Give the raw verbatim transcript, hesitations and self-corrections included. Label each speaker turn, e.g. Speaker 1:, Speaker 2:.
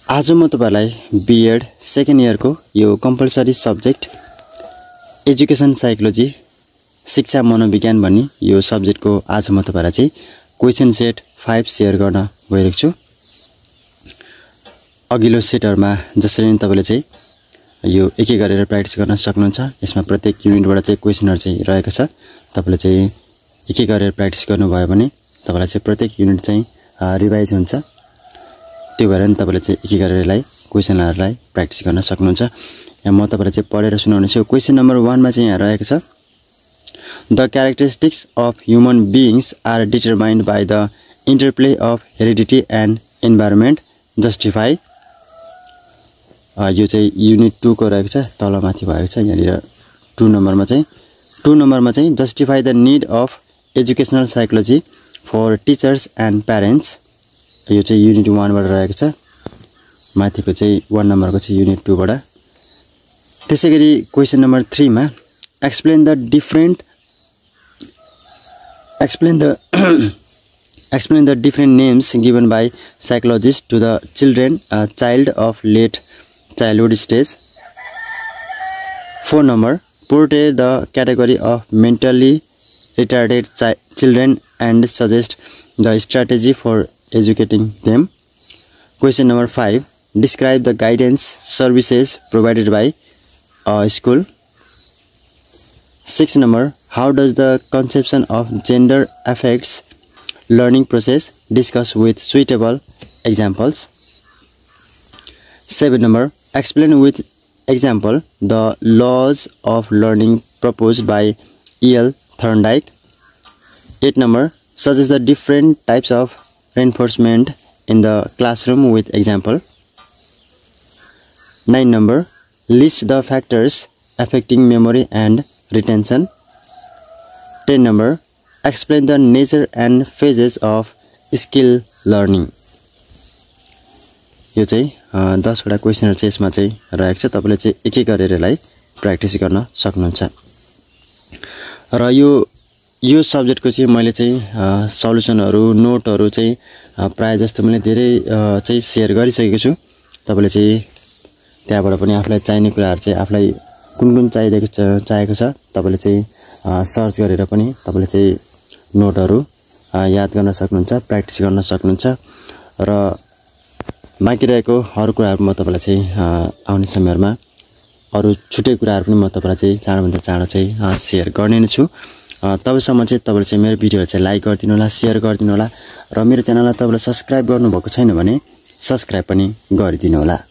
Speaker 1: आज म तपाईलाई बीएड सेकेन्ड इयरको यो कम्पलसरी सब्जेक्ट एजुकेसन साइकोलोजी शिक्षा मनोविज्ञान भन्ने यो सब्जेक्टको आज म तपाईलाई चाहिँ क्वेशन सेट फाइभ शेयर गर्न गइरहेको छु। अघिल्लो सेटहरुमा जसरी नै तपाईले चाहिँ यो एक एक गरेर प्र्याक्टिस गर्न सक्नुहुन्छ। यसमा प्रत्येक युनिटबाट चाहिँ क्वेशनहरु चाहिँ रहेको छ। तपाईले चाहिँ एक एक गरेर प्र्याक्टिस गर्नुभयो भने तपाईलाई चाहिँ प्रत्येक युनिट चाहिँ रिभाइज हुन्छ। त्यो भएर नि तपाईले चाहिँ एक एक गरेर यसलाई क्वेशनहरुलाई प्र्याक्टिस गर्न सक्नुहुन्छ। यहाँ म तपाईलाई चाहिँ पढेर सुनाउने छु। क्वेशन नम्बर वन मा चाहिँ यहाँ रहेको छ, The characteristics of human beings are determined by the interplay of heredity and environment. Justify. यो चाहिँ युनिट टू को रहेको छ, तलमाथि भएको छ। यहाँनिर टू नम्बरमा चाहिँ टू नम्बरमा चाहिँ justify the need of educational psychology for teachers and parents. यो चाहिँ युनिट वन बाट रहेको छ। माथिको चाहिँ वन नम्बरको चाहिँ युनिट टू बाट। त्यसैगरी क्वेशन नम्बर थ्री मा explain the different explain the explain the different names given by psychologists to the children uh, child of late childhood stage. Four number portray the category of mentally retarded children and suggest the strategy for educating them. Question number five, describe the guidance services provided by a school. Six number, how does the conception of gender affects learning process? Discuss with suitable examples. Seven number, explain with example the laws of learning proposed by E L Thorndike. Eight number, suggest the different types of reinforcement in the classroom with example. Nine number, list the factors affecting memory and retention. Ten number, explain the nature and phases of skill learning. यो चाहिँ दस वटा क्वेशनहरु चाहिँ यसमा चाहिँ रहेको छ। तपाईले चाहिँ एक एक गरेर यसलाई प्र्याक्टिस गर्न सक्नुहुन्छ। र यो यो सब्जेक्टको चाहिँ मैले चाहिँ सल्युसनहरु नोटहरु चाहिँ प्राय जस्तो मैले धेरै चाहिँ शेयर गरिसकेको छु। तपाईले चाहिँ त्यहाँबाट पनि आफुलाई चाहिने कुराहरु चाहिँ आफुलाई कुन कुन चाहिएको चाहिएको छ तपाईले चाहिँ सर्च गरेर पनि तपाईले चाहिँ नोटहरु याद गर्न सक्नुहुन्छ, प्र्याक्टिस गर्न सक्नुहुन्छ। र बाँकी रहेको अरु कुराहरु म तपाईलाई चाहिँ आउने समयहरुमा अरु छुटे कुराहरु पनि म तपाईलाई चाहिँ चाँडोभन्दा चाँडो चाहिँ शेयर गर्ने नै छु। तबसम्म चाहिँ तपाईले चाहिँ मेरो भिडियोहरु चाहिँ लाइक गरिदिनु होला, शेयर गरिदिनु होला र मेरो च्यानललाई तपाईले सब्स्क्राइब गर्नुभएको छैन भने सब्स्क्राइब पनि गरिदिनु होला।